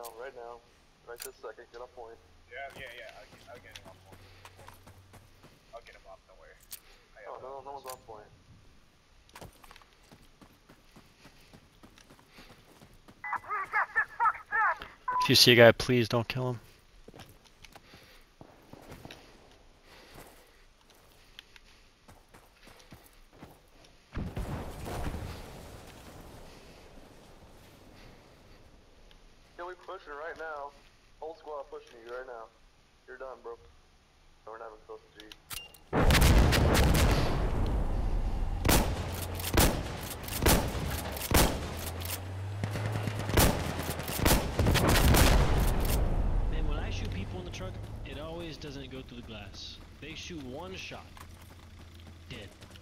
now, right now. Right this second, get on point. Yeah. I'll get him off point. I'll get him off, don't worry. Oh, no one's on point. If you see a guy, please don't kill him. Yeah, we pushing right now. Whole squad pushing you right now. You're done, bro. No, we're not even close to G. Man, when I shoot people in the truck, it always doesn't go through the glass. They shoot one shot. Dead.